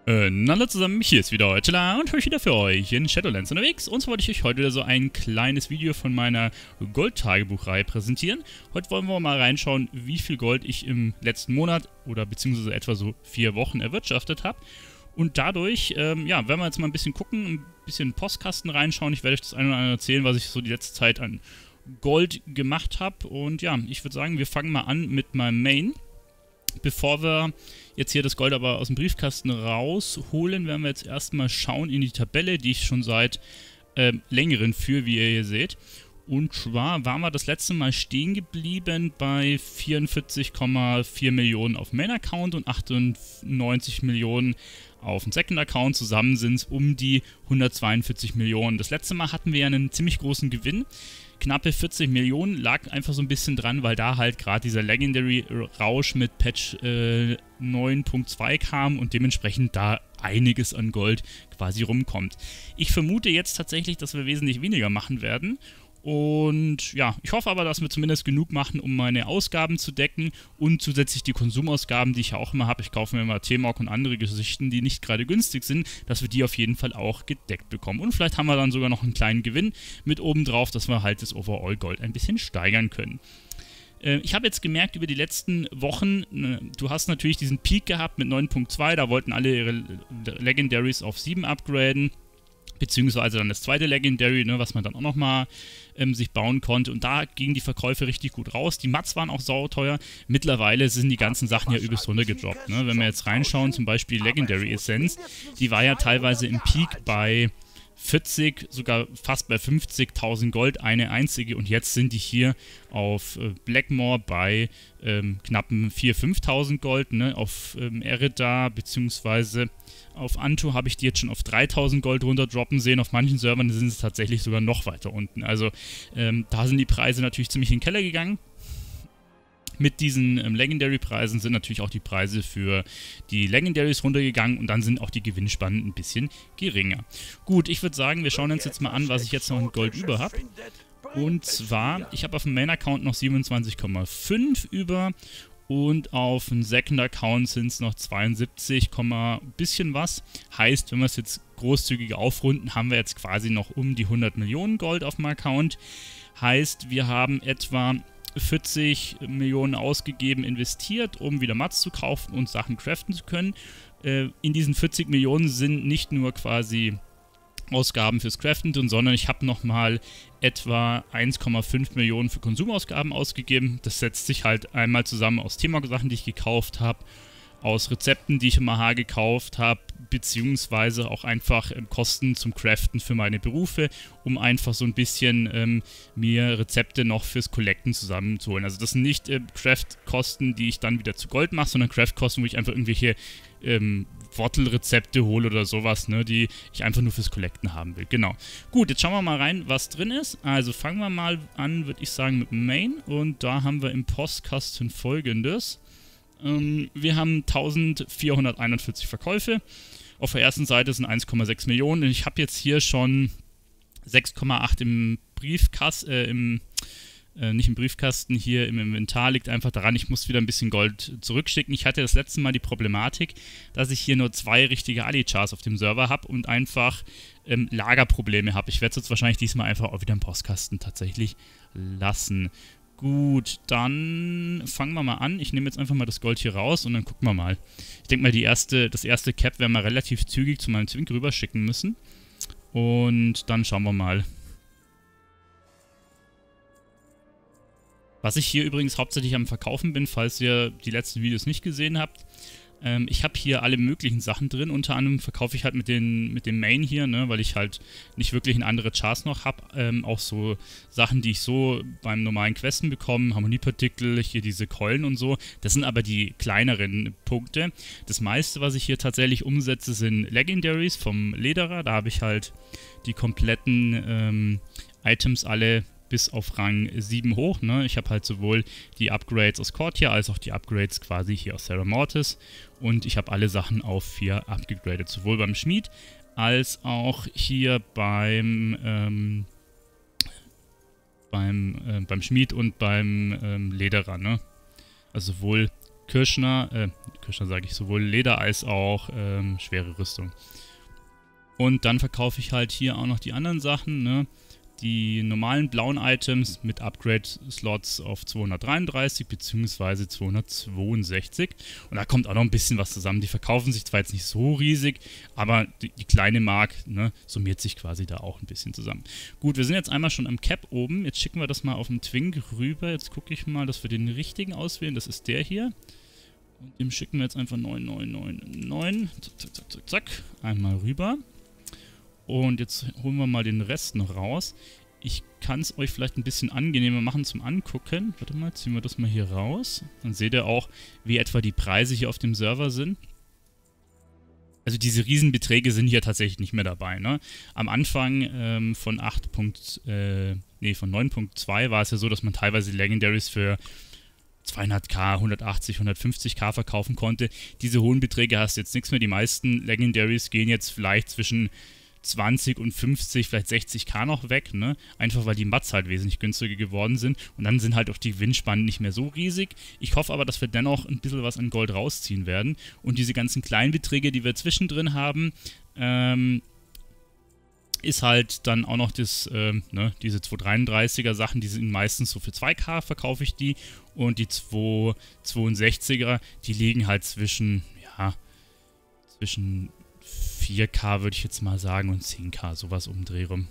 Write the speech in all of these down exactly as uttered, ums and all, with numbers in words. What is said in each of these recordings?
Äh, na hallo zusammen, hier ist wieder Eutela und ich wieder für euch in Shadowlands unterwegs. Und zwar wollte ich euch heute wieder so ein kleines Video von meiner Gold-Tagebuchreihe präsentieren. Heute wollen wir mal reinschauen, wie viel Gold ich im letzten Monat oder beziehungsweise etwa so vier Wochen erwirtschaftet habe. Und dadurch, ähm, ja, werden wir jetzt mal ein bisschen gucken, ein bisschen in den Postkasten reinschauen. Ich werde euch das eine oder andere erzählen, was ich so die letzte Zeit an Gold gemacht habe. Und ja, ich würde sagen, wir fangen mal an mit meinem Main. Bevor wir jetzt hier das Gold aber aus dem Briefkasten rausholen, werden wir jetzt erstmal schauen in die Tabelle, die ich schon seit äh, längeren führe, wie ihr hier seht. Und zwar waren wir das letzte Mal stehen geblieben bei vierundvierzig Komma vier Millionen auf Main Account und achtundneunzig Millionen auf dem Second Account. Zusammen sind es um die hundertzweiundvierzig Millionen. Das letzte Mal hatten wir ja einen ziemlich großen Gewinn. Knappe vierzig Millionen, lag einfach so ein bisschen dran, weil da halt gerade dieser Legendary-Rausch mit Patch äh, neun Punkt zwei kam und dementsprechend da einiges an Gold quasi rumkommt. Ich vermute jetzt tatsächlich, dass wir wesentlich weniger machen werden. Und ja, ich hoffe aber, dass wir zumindest genug machen, um meine Ausgaben zu decken und zusätzlich die Konsumausgaben, die ich ja auch immer habe. Ich kaufe mir immer T-Mog und andere Geschichten, die nicht gerade günstig sind, dass wir die auf jeden Fall auch gedeckt bekommen. Und vielleicht haben wir dann sogar noch einen kleinen Gewinn mit oben drauf, dass wir halt das Overall Gold ein bisschen steigern können. Äh, ich habe jetzt gemerkt über die letzten Wochen, ne, du hast natürlich diesen Peak gehabt mit neun Punkt zwei, da wollten alle ihre Legendaries auf sieben upgraden. Beziehungsweise dann das zweite Legendary, ne, was man dann auch nochmal ähm, sich bauen konnte. Und da gingen die Verkäufe richtig gut raus. Die Mats waren auch sauteuer. Mittlerweile sind die ganzen Sachen ja übelst runtergedroppt. Ne? Wenn wir jetzt reinschauen, zum Beispiel die Legendary Essence, die war ja teilweise im Peak bei vierzig, sogar fast bei fünfzigtausend Gold, eine einzige. Und jetzt sind die hier auf äh, Blackmore bei ähm, knappen viertausend, fünftausend Gold. Ne? Auf ähm, Erida beziehungsweise auf Antu habe ich die jetzt schon auf dreitausend Gold runterdroppen sehen. Auf manchen Servern sind es tatsächlich sogar noch weiter unten. Also ähm, da sind die Preise natürlich ziemlich in den Keller gegangen. Mit diesen ähm, Legendary-Preisen sind natürlich auch die Preise für die Legendaries runtergegangen und dann sind auch die Gewinnspannen ein bisschen geringer. Gut, ich würde sagen, wir schauen uns jetzt mal an, was ich jetzt noch in Gold über habe. Und zwar, ich habe auf dem Main-Account noch siebenundzwanzig Komma fünf über und auf dem Second Account sind es noch zweiundsiebzig, bisschen was. Heißt, wenn wir es jetzt großzügig aufrunden, haben wir jetzt quasi noch um die hundert Millionen Gold auf dem Account. Heißt, wir haben etwa vierzig Millionen ausgegeben, investiert, um wieder Mats zu kaufen und Sachen craften zu können. Äh, in diesen vierzig Millionen sind nicht nur quasi Ausgaben fürs Craften drin, sondern ich habe nochmal etwa eins Komma fünf Millionen für Konsumausgaben ausgegeben. Das setzt sich halt einmal zusammen aus Thema-Sachen, die ich gekauft habe, aus Rezepten, die ich im A H gekauft habe, beziehungsweise auch einfach ähm, Kosten zum Craften für meine Berufe, um einfach so ein bisschen ähm, mir Rezepte noch fürs Collecten zusammenzuholen. Also das sind nicht äh, Craft-Kosten, die ich dann wieder zu Gold mache, sondern Craft-Kosten, wo ich einfach irgendwelche ähm, Wortelrezepte hole oder sowas, ne, die ich einfach nur fürs Collecten haben will. Genau. Gut, jetzt schauen wir mal rein, was drin ist. Also fangen wir mal an, würde ich sagen, mit Main. Und da haben wir im Postkasten folgendes. Ähm, wir haben eintausendvierhunderteinundvierzig Verkäufe. Auf der ersten Seite sind eins Komma sechs Millionen. Ich habe jetzt hier schon sechs Komma acht im Briefkasten, äh, im Äh, nicht im Briefkasten, hier im Inventar, liegt einfach daran, ich muss wieder ein bisschen Gold zurückschicken. Ich hatte das letzte Mal die Problematik, dass ich hier nur zwei richtige Ali-Chars auf dem Server habe und einfach ähm, Lagerprobleme habe. Ich werde es jetzt wahrscheinlich diesmal einfach auch wieder im Postkasten tatsächlich lassen. Gut, dann fangen wir mal an. Ich nehme jetzt einfach mal das Gold hier raus und dann gucken wir mal. Ich denke mal, die erste, das erste Cap werden wir relativ zügig zu meinem Zwink rüber schicken müssen. Und dann schauen wir mal. Was ich hier übrigens hauptsächlich am Verkaufen bin, falls ihr die letzten Videos nicht gesehen habt. Ähm, ich habe hier alle möglichen Sachen drin. Unter anderem verkaufe ich halt mit, den, mit dem Main hier, ne, weil ich halt nicht wirklich eine andere Chars noch habe. Ähm, auch so Sachen, die ich so beim normalen Questen bekomme. Harmoniepartikel, hier diese Keulen und so. Das sind aber die kleineren Punkte. Das meiste, was ich hier tatsächlich umsetze, sind Legendaries vom Lederer. Da habe ich halt die kompletten ähm, Items alle bis auf Rang sieben hoch. Ne? Ich habe halt sowohl die Upgrades aus Courtier als auch die Upgrades quasi hier aus Serra Mortis. Und ich habe alle Sachen auf vier abgegradet. Sowohl beim Schmied als auch hier beim, ähm, beim, äh, beim Schmied und beim ähm, Lederer. Ne? Also sowohl Kirschner, äh, Kirschner sage ich, sowohl Leder als auch ähm, schwere Rüstung. Und dann verkaufe ich halt hier auch noch die anderen Sachen, ne? Die normalen blauen Items mit Upgrade-Slots auf zweihundertdreiunddreißig bzw. zweihundertzweiundsechzig. Und da kommt auch noch ein bisschen was zusammen. Die verkaufen sich zwar jetzt nicht so riesig, aber die, die kleine Mark, ne, summiert sich quasi da auch ein bisschen zusammen. Gut, wir sind jetzt einmal schon am Cap oben. Jetzt schicken wir das mal auf den Twink rüber. Jetzt gucke ich mal, dass wir den richtigen auswählen. Das ist der hier. Und dem schicken wir jetzt einfach neun neun neun neun. Zack, zack, zack, zack, zack. Einmal rüber. Und jetzt holen wir mal den Rest noch raus. Ich kann es euch vielleicht ein bisschen angenehmer machen zum Angucken. Warte mal, ziehen wir das mal hier raus. Dann seht ihr auch, wie etwa die Preise hier auf dem Server sind. Also diese Riesenbeträge sind hier tatsächlich nicht mehr dabei, ne? Am Anfang ähm, von acht. Äh, nee, von neun Punkt zwei war es ja so, dass man teilweise Legendaries für zweihunderttausend, hundertachtzig, hundertfünfzigtausend verkaufen konnte. Diese hohen Beträge hast du jetzt nichts mehr. Die meisten Legendaries gehen jetzt vielleicht zwischen zwanzig und fünfzig, vielleicht sechzigtausend noch weg, ne? Einfach weil die Mats halt wesentlich günstiger geworden sind und dann sind halt auch die Gewinnspannen nicht mehr so riesig. Ich hoffe aber, dass wir dennoch ein bisschen was an Gold rausziehen werden und diese ganzen kleinen Beträge, die wir zwischendrin haben, ähm, ist halt dann auch noch das, ähm, ne, diese zweihundertdreiunddreißiger Sachen, die sind meistens so für zweitausend verkaufe ich die und die zweihundertzweiundsechziger, die liegen halt zwischen, ja, zwischen viertausend würde ich jetzt mal sagen und zehntausend, sowas umdreh rum.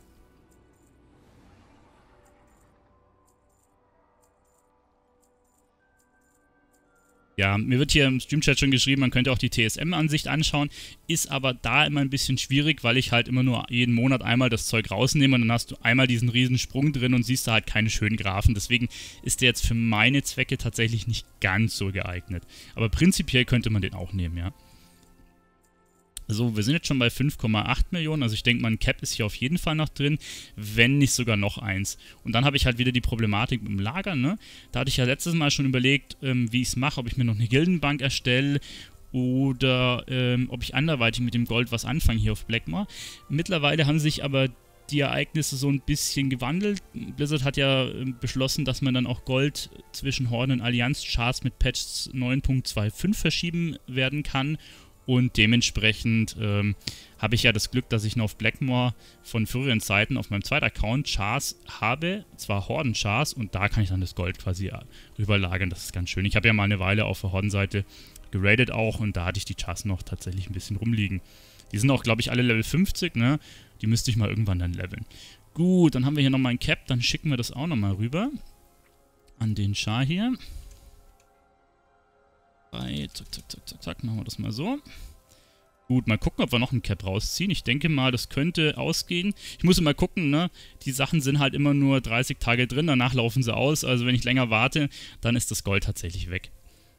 Ja, mir wird hier im Streamchat schon geschrieben, man könnte auch die T S M-Ansicht anschauen, ist aber da immer ein bisschen schwierig, weil ich halt immer nur jeden Monat einmal das Zeug rausnehme und dann hast du einmal diesen riesen Sprung drin und siehst da halt keine schönen Graphen. Deswegen ist der jetzt für meine Zwecke tatsächlich nicht ganz so geeignet. Aber prinzipiell könnte man den auch nehmen, ja. So, wir sind jetzt schon bei fünf Komma acht Millionen, also ich denke mal, ein Cap ist hier auf jeden Fall noch drin, wenn nicht sogar noch eins. Und dann habe ich halt wieder die Problematik mit dem Lager, ne? Da hatte ich ja letztes Mal schon überlegt, ähm, wie ich es mache, ob ich mir noch eine Gildenbank erstelle oder ähm, ob ich anderweitig mit dem Gold was anfange hier auf Blackmoor. Mittlerweile haben sich aber die Ereignisse so ein bisschen gewandelt. Blizzard hat ja äh, beschlossen, dass man dann auch Gold zwischen Horden und Allianz-Charts mit Patch neun Punkt zwei Punkt fünf verschieben werden kann. Und dementsprechend ähm, habe ich ja das Glück, dass ich noch auf Blackmoor von früheren Zeiten auf meinem zweiten Account Chars habe, zwar Horden-Chars, und da kann ich dann das Gold quasi rüberlagern. Das ist ganz schön. Ich habe ja mal eine Weile auf der Horden-Seite geradet auch und da hatte ich die Chars noch tatsächlich ein bisschen rumliegen. Die sind auch, glaube ich, alle Level fünfzig, ne? Die müsste ich mal irgendwann dann leveln. Gut, dann haben wir hier nochmal ein Cap, dann schicken wir das auch nochmal rüber an den Char hier. Zack, zack, zack, zack, zack, machen wir das mal so. Gut, mal gucken, ob wir noch einen Cap rausziehen. Ich denke mal, das könnte ausgehen. Ich muss mal gucken, ne? Die Sachen sind halt immer nur dreißig Tage drin, danach laufen sie aus. Also wenn ich länger warte, dann ist das Gold tatsächlich weg.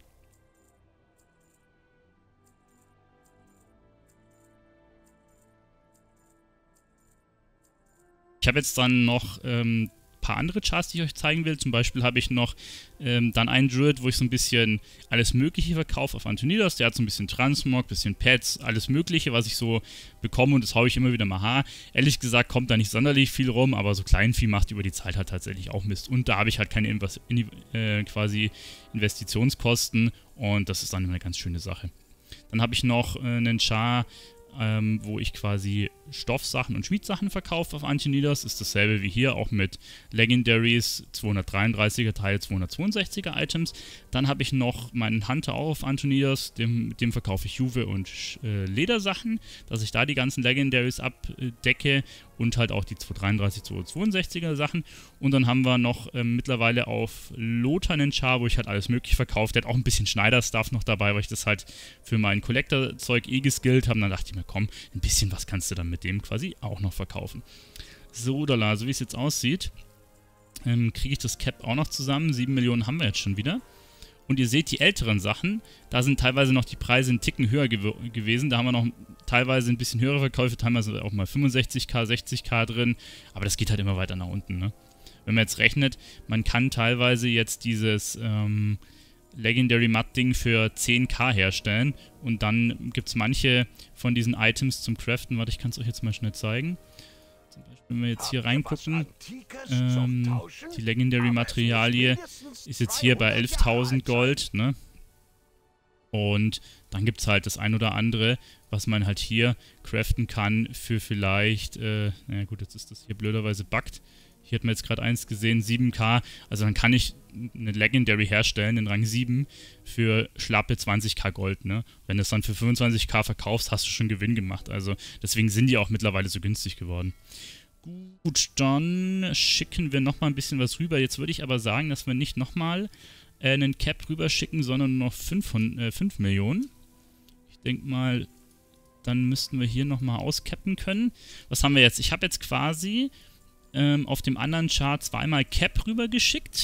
Ich habe jetzt dann noch ähm, paar andere Charts, die ich euch zeigen will. Zum Beispiel habe ich noch ähm, dann einen Druid, wo ich so ein bisschen alles Mögliche verkaufe auf Antonidas. Der hat so ein bisschen Transmog, bisschen Pets, alles Mögliche, was ich so bekomme und das haue ich immer wieder mal haar. Ehrlich gesagt kommt da nicht sonderlich viel rum, aber so Kleinvieh macht über die Zeit halt tatsächlich auch Mist. Und da habe ich halt keine Invest in, äh, quasi Investitionskosten und das ist dann eine ganz schöne Sache. Dann habe ich noch äh, einen Char, Ähm, wo ich quasi Stoffsachen und Schmiedsachen verkaufe auf Antonidas. Ist dasselbe wie hier, auch mit Legendaries, zweihundertdreiunddreißiger Teil, zweihundertzweiundsechziger Items. Dann habe ich noch meinen Hunter auch auf Antonidas, dem, mit dem verkaufe ich Juve und äh, Ledersachen, dass ich da die ganzen Legendaries abdecke und halt auch die zweihundertdreiunddreißig, zweihundertzweiundsechziger Sachen. Und dann haben wir noch ähm, mittlerweile auf Lothar einen Char, wo ich halt alles mögliche verkaufe. Der hat auch ein bisschen Schneider-Stuff noch dabei, weil ich das halt für mein Collector-Zeug eh geskillt habe. Dann dachte ich mir, komm, ein bisschen was kannst du dann mit dem quasi auch noch verkaufen. So, Dollar, so wie es jetzt aussieht, ähm, kriege ich das Cap auch noch zusammen. sieben Millionen haben wir jetzt schon wieder. Und ihr seht die älteren Sachen, da sind teilweise noch die Preise einen Ticken höher gew gewesen. Da haben wir noch teilweise ein bisschen höhere Verkäufe, teilweise auch mal fünfundsechzigtausend, sechzigtausend drin. Aber das geht halt immer weiter nach unten, ne? Wenn man jetzt rechnet, man kann teilweise jetzt dieses ähm, Legendary Matt-Ding für zehntausend herstellen. Und dann gibt es manche von diesen Items zum Craften. Warte, ich kann es euch jetzt mal schnell zeigen. Zum Beispiel, wenn wir jetzt hier reingucken, ähm, die Legendary Materialie ist jetzt hier bei elftausend Gold, ne? Und dann gibt es halt das ein oder andere, was man halt hier craften kann für vielleicht, äh, naja gut, jetzt ist das hier blöderweise buggt. Hier hat man jetzt gerade eins gesehen, sieben K. Also dann kann ich eine Legendary herstellen in Rang sieben für schlappe zwanzig K Gold, ne? Wenn du es dann für fünfundzwanzig K verkaufst, hast du schon Gewinn gemacht. Also deswegen sind die auch mittlerweile so günstig geworden. Gut, dann schicken wir nochmal ein bisschen was rüber. Jetzt würde ich aber sagen, dass wir nicht nochmal äh, einen Cap rüber schicken, sondern nur noch fünf Millionen. Ich denke mal, dann müssten wir hier nochmal auscappen können. Was haben wir jetzt? Ich habe jetzt quasi ähm, auf dem anderen Chart zweimal Cap rüber geschickt.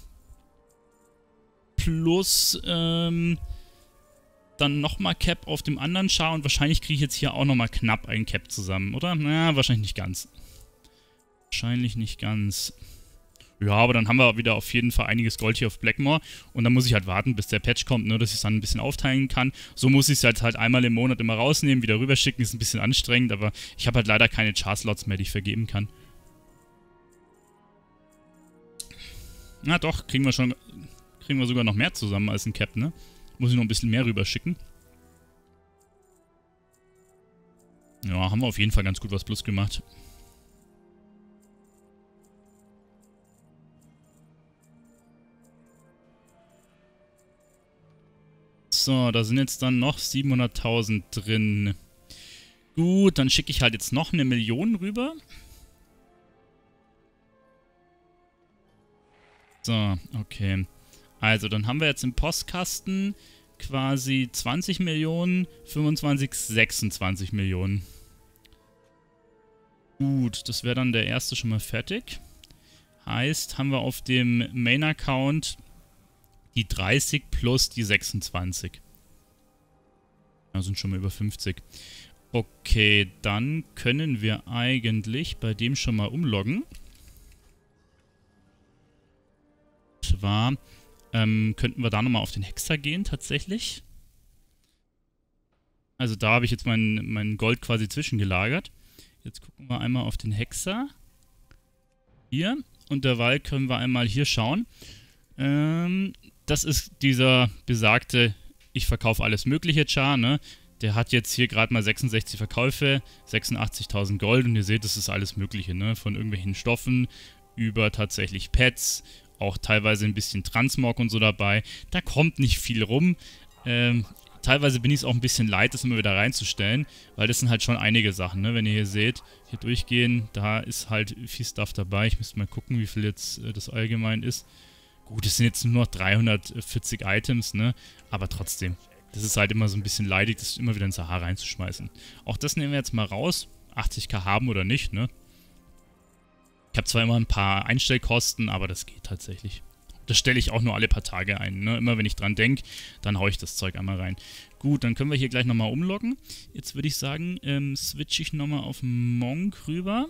Plus ähm, dann nochmal Cap auf dem anderen Chart. Und wahrscheinlich kriege ich jetzt hier auch nochmal knapp einen Cap zusammen, oder? Naja, wahrscheinlich nicht ganz. Wahrscheinlich nicht ganz. Ja, aber dann haben wir wieder auf jeden Fall einiges Gold hier auf Blackmore. Und dann muss ich halt warten, bis der Patch kommt, ne, dass ich es dann ein bisschen aufteilen kann. So muss ich es halt, halt einmal im Monat immer rausnehmen, wieder rüberschicken. Ist ein bisschen anstrengend, aber ich habe halt leider keine Char-Slots mehr, die ich vergeben kann. Na doch, kriegen wir schon, kriegen wir sogar noch mehr zusammen als ein Cap, ne? Muss ich noch ein bisschen mehr rüberschicken. Ja, haben wir auf jeden Fall ganz gut was plus gemacht. So, da sind jetzt dann noch siebenhunderttausend drin. Gut, dann schicke ich halt jetzt noch eine Million rüber. So, okay. Also, dann haben wir jetzt im Postkasten quasi zwanzig Millionen, fünfundzwanzig, sechsundzwanzig Millionen. Gut, das wäre dann der erste schon mal fertig. Heißt, haben wir auf dem Main-Account die dreißig plus die sechsundzwanzig. Da sind schon mal über fünfzig. Okay, dann können wir eigentlich bei dem schon mal umloggen. Zwar ähm, könnten wir da nochmal auf den Hexer gehen, tatsächlich. Also da habe ich jetzt mein, mein Gold quasi zwischengelagert. Jetzt gucken wir einmal auf den Hexer. Hier. Und derweil können wir einmal hier schauen. Ähm, das ist dieser besagte, ich verkaufe alles mögliche Char, ne? Der hat jetzt hier gerade mal sechsundsechzig Verkäufe, sechsundachtzigtausend Gold und ihr seht, das ist alles mögliche, ne? Von irgendwelchen Stoffen über tatsächlich Pets, auch teilweise ein bisschen Transmog und so dabei. Da kommt nicht viel rum. Ähm, teilweise bin ich es auch ein bisschen leid, das immer wieder reinzustellen, weil das sind halt schon einige Sachen, ne? Wenn ihr hier seht, hier durchgehen, da ist halt viel Stuff dabei. Ich müsste mal gucken, wie viel jetzt äh, das allgemein ist. Gut, es sind jetzt nur noch dreihundertvierzig Items, ne? Aber trotzdem, das ist halt immer so ein bisschen leidig, das immer wieder ins Sahara reinzuschmeißen. Auch das nehmen wir jetzt mal raus. achtzig K haben oder nicht, ne? Ich habe zwar immer ein paar Einstellkosten, aber das geht tatsächlich. Das stelle ich auch nur alle paar Tage ein, ne? Immer wenn ich dran denke, dann haue ich das Zeug einmal rein. Gut, dann können wir hier gleich nochmal umloggen. Jetzt würde ich sagen, ähm, switche ich nochmal auf Monk rüber.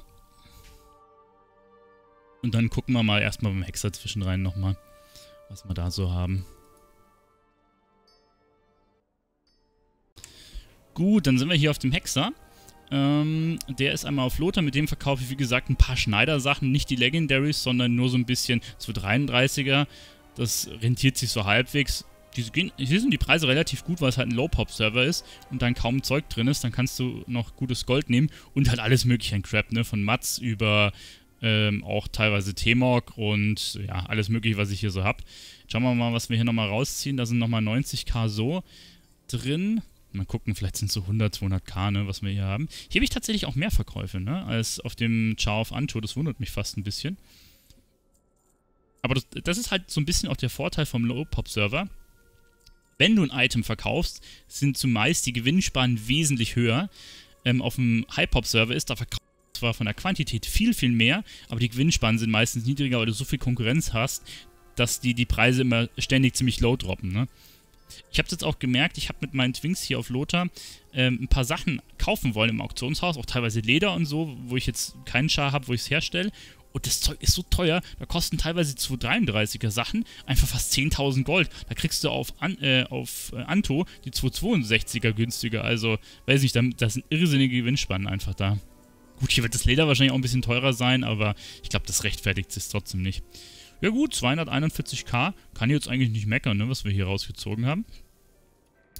Und dann gucken wir mal erstmal beim Hexer zwischenrein nochmal, was wir da so haben. Gut, dann sind wir hier auf dem Hexer. Ähm, der ist einmal auf Lothar, mit dem verkaufe ich wie gesagt ein paar Schneidersachen, nicht die Legendaries, sondern nur so ein bisschen zu dreiunddreißiger. Das rentiert sich so halbwegs. Die gehen, hier sind die Preise relativ gut, weil es halt ein Low-Pop-Server ist und dann kaum Zeug drin ist. Dann kannst du noch gutes Gold nehmen und halt alles mögliche an Crap, ne? Von Mats über ähm, auch teilweise T-Mog und ja, alles mögliche, was ich hier so habe. Schauen wir mal, was wir hier nochmal rausziehen. Da sind nochmal neunzig K so drin. Mal gucken, vielleicht sind es so hundert, zweihundert K, ne, was wir hier haben. Hier habe ich tatsächlich auch mehr Verkäufe, ne, als auf dem Char of Anto. Das wundert mich fast ein bisschen. Aber das, das ist halt so ein bisschen auch der Vorteil vom Low-Pop-Server. Wenn du ein Item verkaufst, sind zumeist die Gewinnspannen wesentlich höher. Ähm, auf dem High-Pop-Server ist da verkauft zwar von der Quantität viel, viel mehr, aber die Gewinnspannen sind meistens niedriger, weil du so viel Konkurrenz hast, dass die, die Preise immer ständig ziemlich low droppen, ne. Ich habe es jetzt auch gemerkt, ich habe mit meinen Twinks hier auf Lothar ähm, ein paar Sachen kaufen wollen im Auktionshaus, auch teilweise Leder und so, wo ich jetzt keinen Char habe, wo ich es herstelle. Und das Zeug ist so teuer, da kosten teilweise zwei dreiunddreißiger Sachen einfach fast zehntausend Gold. Da kriegst du auf, An äh, auf äh, Anto die zwei zweiundsechziger günstiger, also weiß nicht, da sind irrsinnige Gewinnspannen einfach da. Gut, hier wird das Leder wahrscheinlich auch ein bisschen teurer sein, aber ich glaube, das rechtfertigt sich trotzdem nicht. Ja gut, zweihunderteinundvierzig K, kann ich jetzt eigentlich nicht meckern, ne, was wir hier rausgezogen haben.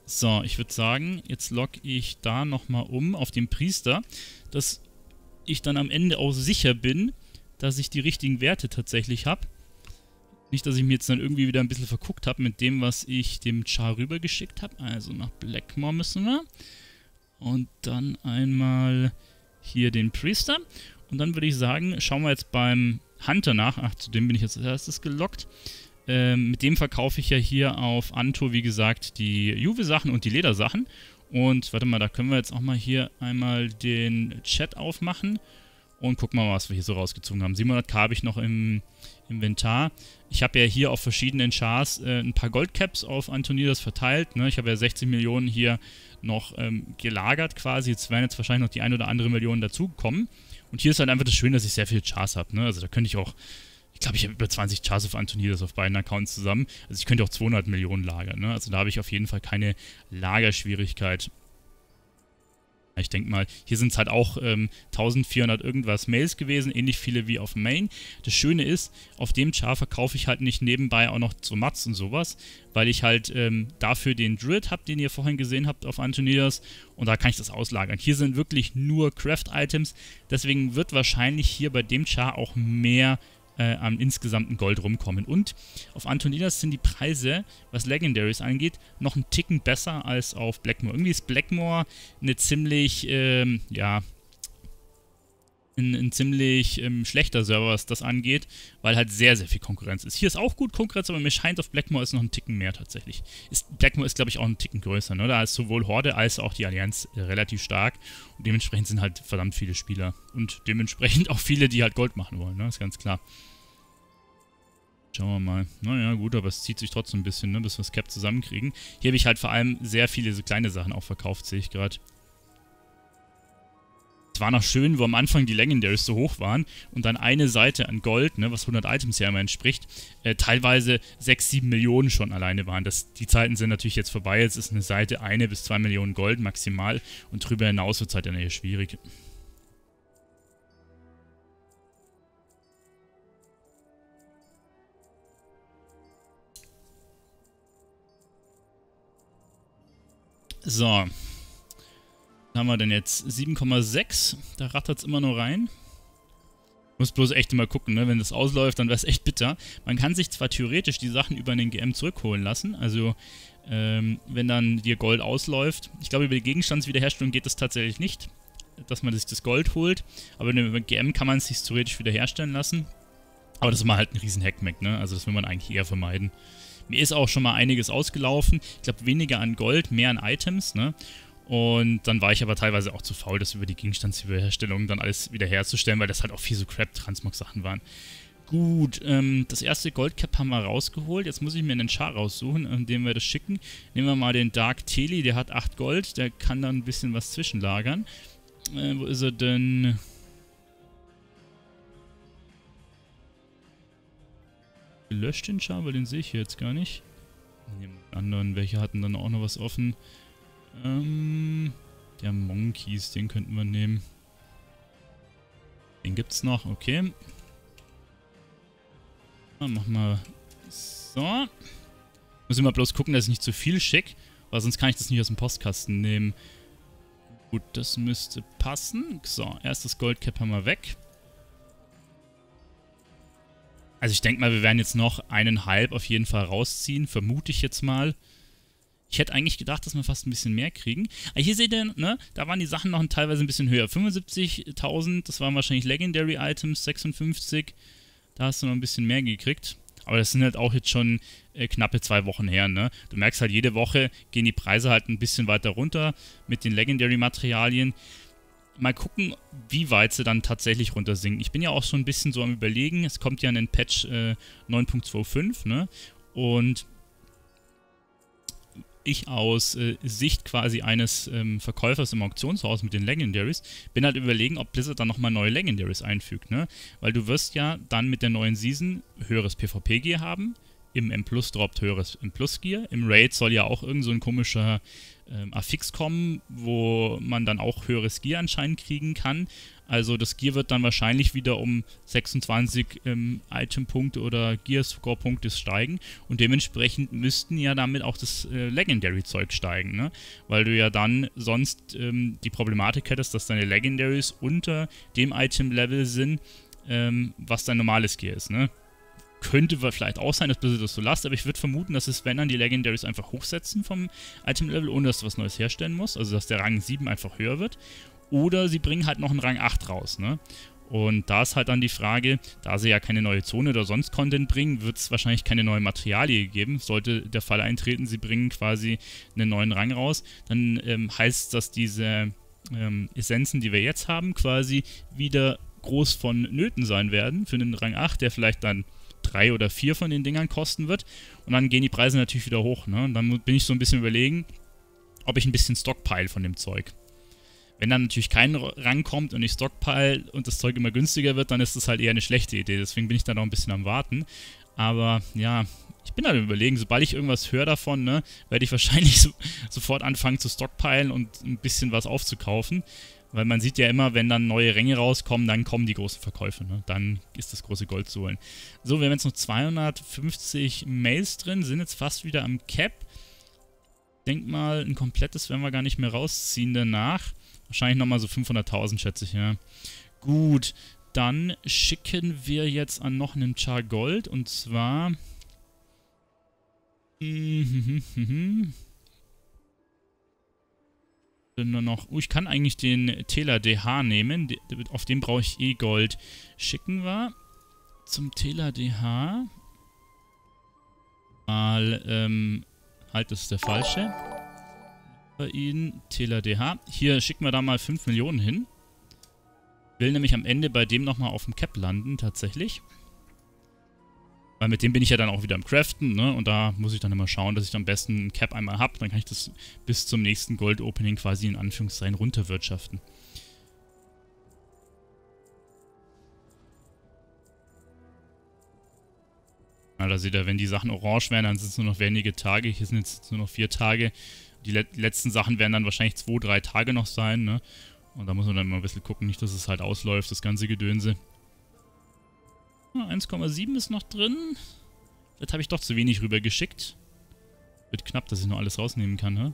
So, ich würde sagen, jetzt logge ich da nochmal um auf den Priester, dass ich dann am Ende auch sicher bin, dass ich die richtigen Werte tatsächlich habe. Nicht, dass ich mir jetzt dann irgendwie wieder ein bisschen verguckt habe mit dem, was ich dem Char rübergeschickt habe. Also nach Blackmoor müssen wir. Und dann einmal hier den Priester. Und dann würde ich sagen, schauen wir jetzt beim Hunter nach. Ach, zu dem bin ich jetzt als erstes gelockt. Ähm, mit dem verkaufe ich ja hier auf Anto, wie gesagt, die Juve-Sachen und die Ledersachen. Und warte mal, da können wir jetzt auch mal hier einmal den Chat aufmachen. Und gucken mal, was wir hier so rausgezogen haben. siebenhundert K habe ich noch im Inventar. Ich habe ja hier auf verschiedenen Chars äh, ein paar Goldcaps auf Antonidas verteilt. Ne? Ich habe ja sechzig Millionen hier noch ähm, gelagert quasi. Jetzt werden jetzt wahrscheinlich noch die ein oder andere Million dazukommen. Und hier ist halt einfach das Schöne, dass ich sehr viele Chars habe. Ne? Also da könnte ich auch, ich glaube, ich habe über zwanzig Chars auf Antonidas auf beiden Accounts zusammen. Also ich könnte auch zweihundert Millionen lagern. Ne? Also da habe ich auf jeden Fall keine Lagerschwierigkeit. Ich denke mal, hier sind es halt auch ähm, eintausendvierhundert irgendwas Mails gewesen, ähnlich viele wie auf Main. Das Schöne ist, auf dem Char verkaufe ich halt nicht nebenbei auch noch so Mats und sowas, weil ich halt ähm, dafür den Druid habe, den ihr vorhin gesehen habt auf Antonidas, und da kann ich das auslagern. Hier sind wirklich nur Craft-Items, deswegen wird wahrscheinlich hier bei dem Char auch mehr Äh, am insgesamten Gold rumkommen. Und auf Antonidas sind die Preise, was Legendaries angeht, noch einen Ticken besser als auf Blackmoor. Irgendwie ist Blackmoor eine ziemlich, ähm, ja, ein, ein ziemlich ähm, schlechter Server, was das angeht, weil halt sehr, sehr viel Konkurrenz ist. Hier ist auch gut Konkurrenz, aber mir scheint, auf Blackmoor ist noch ein Ticken mehr tatsächlich. Ist, Blackmoor ist, glaube ich, auch ein Ticken größer, ne? Da ist sowohl Horde als auch die Allianz äh, relativ stark und dementsprechend sind halt verdammt viele Spieler und dementsprechend auch viele, die halt Gold machen wollen, ne? Ist ganz klar. Schauen wir mal. Naja, gut, aber es zieht sich trotzdem ein bisschen, ne, bis wir das Cap zusammenkriegen. Hier habe ich halt vor allem sehr viele so kleine Sachen auch verkauft, sehe ich gerade. Es war noch schön, wo am Anfang die Legendaries so hoch waren und dann eine Seite an Gold, ne, was hundert Items ja immer entspricht, äh, teilweise sechs, sieben Millionen schon alleine waren. Das, die Zeiten sind natürlich jetzt vorbei. Jetzt ist eine Seite eine bis zwei Millionen Gold maximal und darüber hinaus wird es halt dann eher schwierig. So, was haben wir denn jetzt? sieben Komma sechs, da rattert es immer nur rein. Muss bloß echt immer gucken, ne? Wenn das ausläuft, dann wäre es echt bitter. Man kann sich zwar theoretisch die Sachen über den G M zurückholen lassen, also ähm, wenn dann dir Gold ausläuft. Ich glaube, über die Gegenstandswiederherstellung geht das tatsächlich nicht, dass man sich das Gold holt, aber über G M kann man es sich theoretisch wiederherstellen lassen. Aber das ist mal halt ein riesen Hackmack, ne? Also das will man eigentlich eher vermeiden. Mir ist auch schon mal einiges ausgelaufen. Ich glaube, weniger an Gold, mehr an Items, ne? Und dann war ich aber teilweise auch zu faul, das über die Gegenstandswiederherstellung dann alles wiederherzustellen, weil das halt auch viel so Crap-Transmog-Sachen waren. Gut, ähm, das erste Goldcap haben wir rausgeholt. Jetzt muss ich mir einen Char raussuchen, in dem wir das schicken. Nehmen wir mal den Dark Teli, der hat acht Gold, der kann dann ein bisschen was zwischenlagern. Äh, wo ist er denn? Gelöscht den Char, weil den sehe ich hier jetzt gar nicht. Die anderen, welche hatten dann auch noch was offen? Ähm, der Monkeys, den könnten wir nehmen. Den gibt's noch, okay. Dann machen wir so. Müssen wir bloß gucken, dass ich nicht zu viel schicke, weil sonst kann ich das nicht aus dem Postkasten nehmen. Gut, das müsste passen. So, erstes Goldcap haben wir weg. Also ich denke mal, wir werden jetzt noch eineinhalb auf jeden Fall rausziehen, vermute ich jetzt mal. Ich hätte eigentlich gedacht, dass wir fast ein bisschen mehr kriegen. Aber hier seht ihr, ne, da waren die Sachen noch teilweise ein bisschen höher. fünfundsiebzigtausend, das waren wahrscheinlich Legendary Items, sechsundfünfzig. Da hast du noch ein bisschen mehr gekriegt. Aber das sind halt auch jetzt schon äh, knappe zwei Wochen her, ne? Du merkst halt, jede Woche gehen die Preise halt ein bisschen weiter runter mit den Legendary-Materialien. Mal gucken, wie weit sie dann tatsächlich runtersinken. Ich bin ja auch schon ein bisschen so am Überlegen. Es kommt ja ein Patch äh, neun Punkt fünfundzwanzig, ne? Und ich aus äh, Sicht quasi eines ähm, Verkäufers im Auktionshaus mit den Legendaries bin halt überlegen, ob Blizzard dann nochmal neue Legendaries einfügt, ne? Weil du wirst ja dann mit der neuen Season höheres PvP-Gear haben, im M Plus droppt höheres M Plus Gear. Im Raid soll ja auch irgend so ein komischer ähm, Affix kommen, wo man dann auch höheres Gear anscheinend kriegen kann. Also das Gear wird dann wahrscheinlich wieder um sechsundzwanzig ähm, Item-Punkte oder Gear-Score-Punkte steigen. Und dementsprechend müssten ja damit auch das äh, Legendary-Zeug steigen, ne? Weil du ja dann sonst ähm, die Problematik hättest, dass deine Legendaries unter dem Item-Level sind, ähm, was dein normales Gear ist, ne? Könnte vielleicht auch sein, dass Blizzard das so lasst, aber ich würde vermuten, dass es, wenn dann die Legendaries einfach hochsetzen vom Item-Level, ohne dass du was Neues herstellen musst, also dass der Rang sieben einfach höher wird. Oder sie bringen halt noch einen Rang acht raus, ne? Und da ist halt dann die Frage, da sie ja keine neue Zone oder sonst Content bringen, wird es wahrscheinlich keine neue Materialie geben. Sollte der Fall eintreten, sie bringen quasi einen neuen Rang raus, dann ähm, heißt das, diese ähm, Essenzen, die wir jetzt haben, quasi wieder groß von Nöten sein werden für einen Rang acht, der vielleicht dann drei oder vier von den Dingern kosten wird. Und dann gehen die Preise natürlich wieder hoch, ne? Und dann bin ich so ein bisschen überlegen, ob ich ein bisschen stockpile von dem Zeug. Wenn dann natürlich kein Rang kommt und ich stockpile und das Zeug immer günstiger wird, dann ist das halt eher eine schlechte Idee. Deswegen bin ich da noch ein bisschen am Warten. Aber ja, ich bin halt am Überlegen, sobald ich irgendwas höre davon, ne, werde ich wahrscheinlich so, sofort anfangen zu stockpilen und ein bisschen was aufzukaufen. Weil man sieht ja immer, wenn dann neue Ränge rauskommen, dann kommen die großen Verkäufe, ne? Dann ist das große Gold zu holen. So, wir haben jetzt noch zweihundertfünfzig Mails drin, sind jetzt fast wieder am Cap. Ich denke mal, ein komplettes werden wir gar nicht mehr rausziehen danach. Wahrscheinlich nochmal so fünfhunderttausend, schätze ich, ja. Gut, dann schicken wir jetzt an noch einen Char Gold, und zwar... Nur noch, oh, ich kann eigentlich den Tela D H nehmen, auf den brauche ich eh Gold. Schicken wir zum Tela D H mal, ähm, halt, das ist der falsche. Bei Ihnen, Tela D H. Hier schicken wir da mal fünf Millionen hin. Will nämlich am Ende bei dem nochmal auf dem Cap landen, tatsächlich. Weil mit dem bin ich ja dann auch wieder am Craften, ne? Und da muss ich dann immer schauen, dass ich am besten ein Cap einmal habe. Dann kann ich das bis zum nächsten Gold-Opening quasi in Anführungszeichen runterwirtschaften. Na, da seht ihr, wenn die Sachen orange wären, dann sind es nur noch wenige Tage. Hier sind jetzt nur noch vier Tage. Die, le die letzten Sachen werden dann wahrscheinlich zwei, drei Tage noch sein, ne? Und da muss man dann mal ein bisschen gucken, nicht, dass es halt ausläuft, das ganze Gedönse. eins Komma sieben ist noch drin. Vielleicht habe ich doch zu wenig rüber geschickt. Wird knapp, dass ich noch alles rausnehmen kann, ne?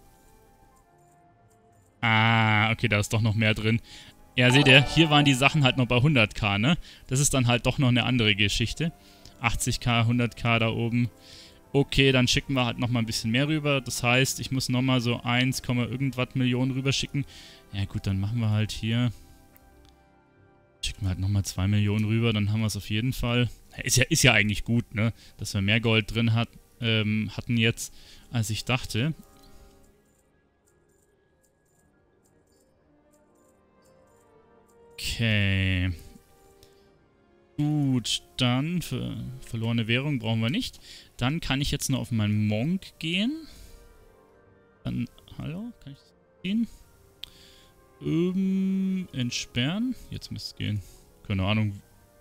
Ah, okay, da ist doch noch mehr drin. Ja, seht ihr, hier waren die Sachen halt noch bei hunderttausend, ne? Das ist dann halt doch noch eine andere Geschichte. achtzigtausend, hunderttausend da oben. Okay, dann schicken wir halt nochmal ein bisschen mehr rüber. Das heißt, ich muss nochmal so eins, irgendwas Millionen rüber schicken. Ja gut, dann machen wir halt hier... Schicken wir halt nochmal zwei Millionen rüber, dann haben wir es auf jeden Fall. Ist ja, ist ja eigentlich gut, ne? Dass wir mehr Gold drin hat, ähm, hatten jetzt, als ich dachte. Okay. Gut, dann für verlorene Währung brauchen wir nicht. Dann kann ich jetzt noch auf meinen Monk gehen. Dann, hallo, kann ich das gehen? Ähm, entsperren. Jetzt müsste es gehen. Keine Ahnung.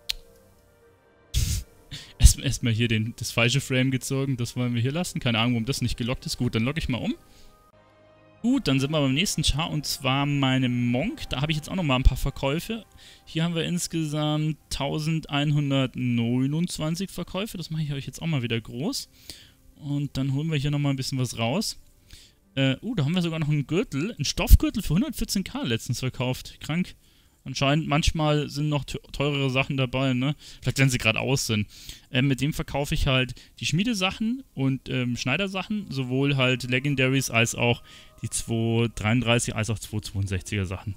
Erstmal erst hier den, das falsche Frame gezogen. Das wollen wir hier lassen. Keine Ahnung, warum das nicht gelockt ist. Gut, dann logge ich mal um. Gut, dann sind wir beim nächsten Char, und zwar meinem Monk. Da habe ich jetzt auch nochmal ein paar Verkäufe. Hier haben wir insgesamt eintausendeinhundertneunundzwanzig Verkäufe. Das mache ich euch jetzt auch mal wieder groß. Und dann holen wir hier nochmal ein bisschen was raus. Äh, uh, da haben wir sogar noch einen Gürtel, einen Stoffgürtel für hundertvierzehn letztens verkauft. Krank. Anscheinend, manchmal sind noch teurere Sachen dabei, ne? Vielleicht, wenn sie gerade aus sind. Ähm, mit dem verkaufe ich halt die Schmiedesachen und ähm, Schneidersachen, sowohl halt Legendaries als auch die zweihundertdreiunddreißig als auch zweihundertzweiundsechziger Sachen.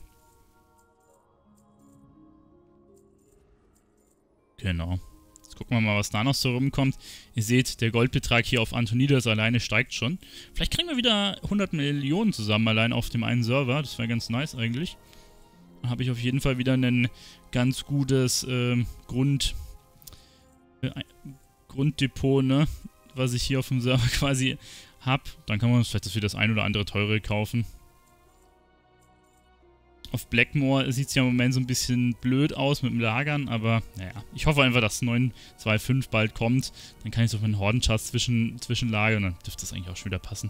Genau. Jetzt gucken wir mal, was da noch so rumkommt. Ihr seht, der Goldbetrag hier auf Antonidas alleine steigt schon. Vielleicht kriegen wir wieder hundert Millionen zusammen, allein auf dem einen Server. Das wäre ganz nice eigentlich. Dann habe ich auf jeden Fall wieder ein ganz gutes äh, Grund, äh, Grunddepot, ne? Was ich hier auf dem Server quasi habe. Dann kann man uns vielleicht das für das ein oder andere teure kaufen. Auf Blackmore sieht es ja im Moment so ein bisschen blöd aus mit dem Lagern, aber naja, ich hoffe einfach, dass neun zwei fünf bald kommt. Dann kann ich so einen Hordenschatz zwischen, zwischenlagern und dann dürfte das eigentlich auch schon wieder passen.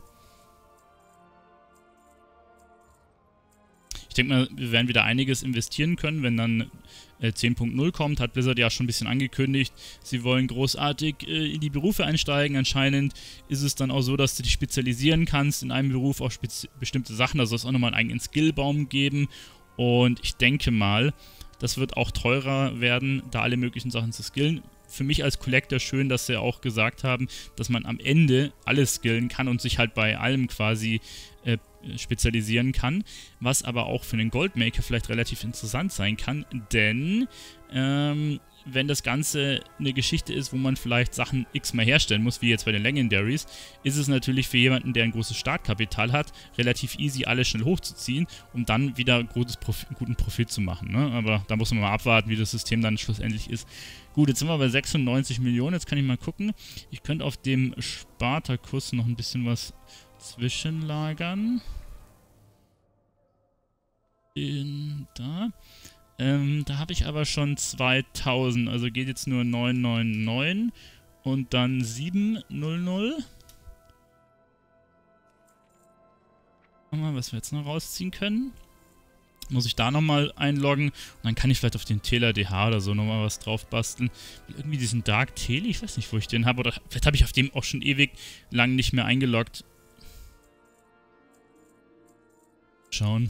Ich denke mal, wir werden wieder einiges investieren können, wenn dann äh, zehn Punkt null kommt. Hat Blizzard ja schon ein bisschen angekündigt. Sie wollen großartig äh, in die Berufe einsteigen. Anscheinend ist es dann auch so, dass du dich spezialisieren kannst in einem Beruf auf bestimmte Sachen. Also es soll auch nochmal einen eigenen Skillbaum geben. Und ich denke mal, das wird auch teurer werden, da alle möglichen Sachen zu skillen. Für mich als Collector schön, dass sie auch gesagt haben, dass man am Ende alles skillen kann und sich halt bei allem quasi äh, spezialisieren kann, was aber auch für einen Goldmaker vielleicht relativ interessant sein kann, denn ähm, wenn das Ganze eine Geschichte ist, wo man vielleicht Sachen x-mal herstellen muss, wie jetzt bei den Legendaries, ist es natürlich für jemanden, der ein großes Startkapital hat, relativ easy, alles schnell hochzuziehen, um dann wieder gutes Profi- guten Profit zu machen. Ne? Aber da muss man mal abwarten, wie das System dann schlussendlich ist. Gut, jetzt sind wir bei sechsundneunzig Millionen, jetzt kann ich mal gucken. Ich könnte auf dem Spartakus noch ein bisschen was zwischenlagern. In, da. Ähm, da habe ich aber schon zweitausend, also geht jetzt nur neunhundertneunundneunzig und dann siebenhundert. Schauen wir mal, was wir jetzt noch rausziehen können. Muss ich da nochmal einloggen und dann kann ich vielleicht auf den Taylor D H oder so nochmal was drauf basteln. Irgendwie diesen Dark Tele, ich weiß nicht, wo ich den habe, oder vielleicht habe ich auf dem auch schon ewig lang nicht mehr eingeloggt. Schauen.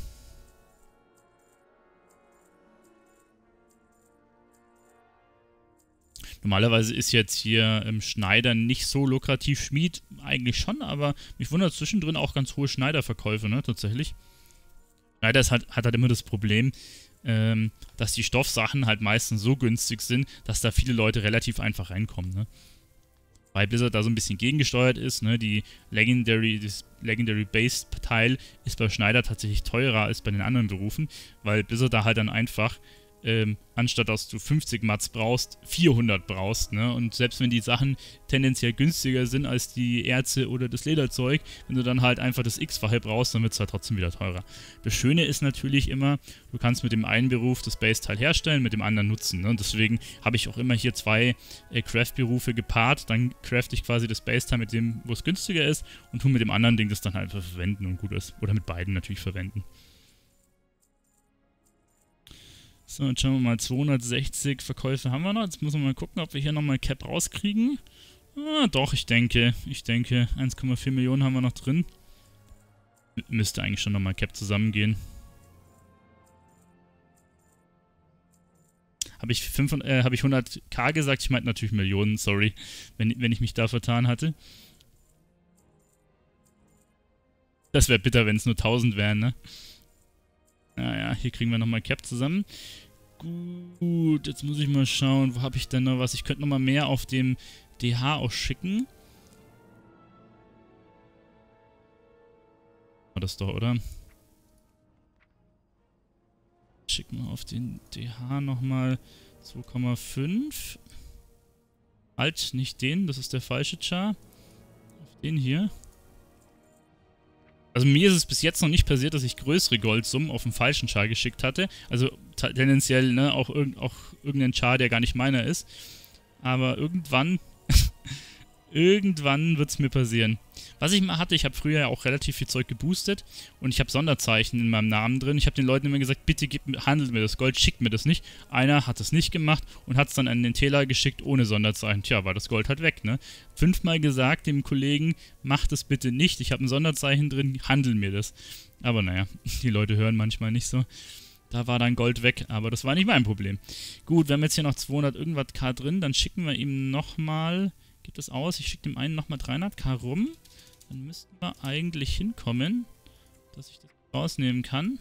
Normalerweise ist jetzt hier ähm, Schneider nicht so lukrativ, Schmied eigentlich schon, aber mich wundert zwischendrin auch ganz hohe Schneiderverkäufe, ne, tatsächlich. Schneider ist halt, hat halt immer das Problem, ähm, dass die Stoffsachen halt meistens so günstig sind, dass da viele Leute relativ einfach reinkommen, ne. Weil Blizzard da so ein bisschen gegengesteuert ist, ne, die Legendary, das Legendary-Based-Teil ist bei Schneider tatsächlich teurer als bei den anderen Berufen, weil Blizzard da halt dann einfach Ähm, anstatt dass du fünfzig Mats brauchst, vierhundert brauchst, ne? Und selbst wenn die Sachen tendenziell günstiger sind als die Erze oder das Lederzeug, wenn du dann halt einfach das X-Fache brauchst, dann wird es halt trotzdem wieder teurer. Das Schöne ist natürlich immer, du kannst mit dem einen Beruf das Base-Teil herstellen, mit dem anderen nutzen, ne? Und deswegen habe ich auch immer hier zwei äh, Craft-Berufe gepaart, dann craft ich quasi das Base-Teil mit dem, wo es günstiger ist und tu mit dem anderen Ding das dann halt einfach verwenden und gut ist. Oder mit beiden natürlich verwenden. So, jetzt schauen wir mal, zweihundertsechzig Verkäufe haben wir noch. Jetzt müssen wir mal gucken, ob wir hier nochmal Cap rauskriegen. Ah, doch, ich denke, ich denke, eins Komma vier Millionen haben wir noch drin. M- müsste eigentlich schon nochmal Cap zusammengehen. Habe ich, äh, hab ich hunderttausend gesagt? Ich meinte natürlich Millionen, sorry, wenn, wenn ich mich da vertan hatte. Das wäre bitter, wenn es nur tausend wären, ne? Naja, hier kriegen wir nochmal Cap zusammen. Gut, jetzt muss ich mal schauen, wo habe ich denn noch was? Ich könnte nochmal mehr auf dem D H auch schicken. War das doch, oder? Schicken wir auf den D H nochmal zwei Komma fünf. Halt, nicht den, das ist der falsche Char. Auf den hier. Also mir ist es bis jetzt noch nicht passiert, dass ich größere Goldsummen auf den falschen Char geschickt hatte. Also tendenziell, ne, auch, irg auch irgendein Char, der gar nicht meiner ist. Aber irgendwann, irgendwann wird es mir passieren. Was ich mal hatte, ich habe früher ja auch relativ viel Zeug geboostet und ich habe Sonderzeichen in meinem Namen drin. Ich habe den Leuten immer gesagt, bitte gib, handelt mir das Gold, schickt mir das nicht. Einer hat es nicht gemacht und hat es dann an den Taylor geschickt ohne Sonderzeichen. Tja, war das Gold halt weg, ne? Fünfmal gesagt dem Kollegen, mach das bitte nicht, ich habe ein Sonderzeichen drin, handel mir das. Aber naja, die Leute hören manchmal nicht so. Da war dann Gold weg, aber das war nicht mein Problem. Gut, wir haben jetzt hier noch zweihundert irgendwas K drin, dann schicken wir ihm nochmal, gibt es aus, ich schicke dem einen nochmal dreihundert K rum. Dann müssten wir eigentlich hinkommen, dass ich das rausnehmen kann.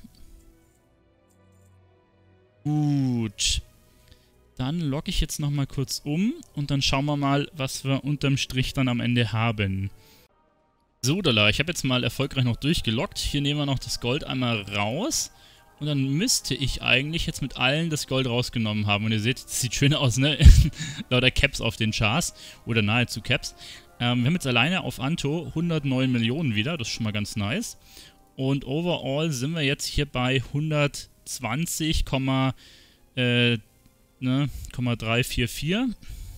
Gut. Dann logge ich jetzt nochmal kurz um und dann schauen wir mal, was wir unterm Strich dann am Ende haben. So, Dalla, ich habe jetzt mal erfolgreich noch durchgeloggt. Hier nehmen wir noch das Gold einmal raus. Und dann müsste ich eigentlich jetzt mit allen das Gold rausgenommen haben. Und ihr seht, das sieht schön aus, ne? Lauter Caps auf den Chars. Oder nahezu Caps. Ähm, wir haben jetzt alleine auf Anto hundertneun Millionen wieder. Das ist schon mal ganz nice. Und overall sind wir jetzt hier bei hundertzehn hundertzwanzig, äh, ne, drei vier vier.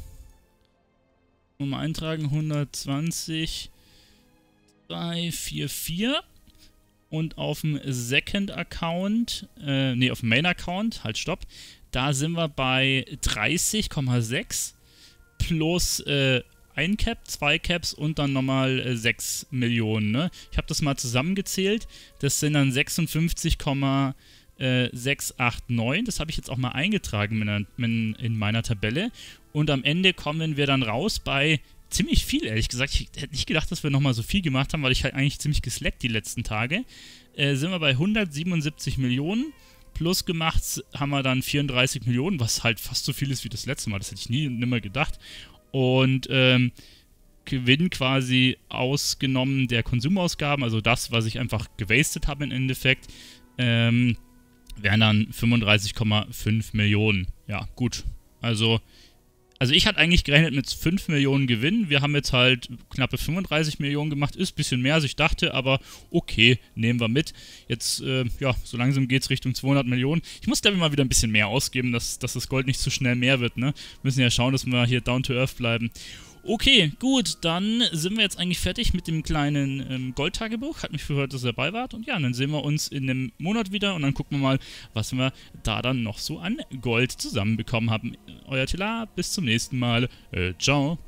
Und mal eintragen, hundertzwanzig, drei vier vier. Und auf dem Second Account, äh, ne, auf dem Main Account, halt stopp, da sind wir bei dreißig Komma sechs plus äh, ein Cap, zwei Caps und dann nochmal äh, sechs Millionen, ne? Ich habe das mal zusammengezählt, das sind dann sechsundfünfzig Komma sechshundertneunundachtzig, das habe ich jetzt auch mal eingetragen in, in meiner Tabelle und am Ende kommen wir dann raus bei ziemlich viel, ehrlich gesagt. Ich hätte nicht gedacht, dass wir nochmal so viel gemacht haben, weil ich halt eigentlich ziemlich geslackt die letzten Tage. Äh, sind wir bei hundertsiebenundsiebzig Millionen. Plus gemacht haben wir dann vierunddreißig Millionen, was halt fast so viel ist wie das letzte Mal. Das hätte ich nie nimmer gedacht. Und ähm, Gewinn quasi ausgenommen der Konsumausgaben, also das, was ich einfach gewastet habe im Endeffekt, ähm, wären dann fünfunddreißig Komma fünf Millionen. Ja, gut. Also... Also ich hatte eigentlich gerechnet mit fünf Millionen Gewinn. Wir haben jetzt halt knappe fünfunddreißig Millionen gemacht. Ist ein bisschen mehr, als ich dachte, aber okay, nehmen wir mit. Jetzt, äh, ja, so langsam geht es Richtung zweihundert Millionen. Ich muss, glaube ich, mal wieder ein bisschen mehr ausgeben, dass, dass das Gold nicht zu schnell mehr wird, ne? Wir müssen ja schauen, dass wir hier down to earth bleiben. Okay, gut, dann sind wir jetzt eigentlich fertig mit dem kleinen ähm, Goldtagebuch. Hat mich gefreut, dass ihr dabei wart. Und ja, dann sehen wir uns in einem Monat wieder und dann gucken wir mal, was wir da dann noch so an Gold zusammenbekommen haben. Euer Tila, bis zum nächsten Mal. Äh, ciao.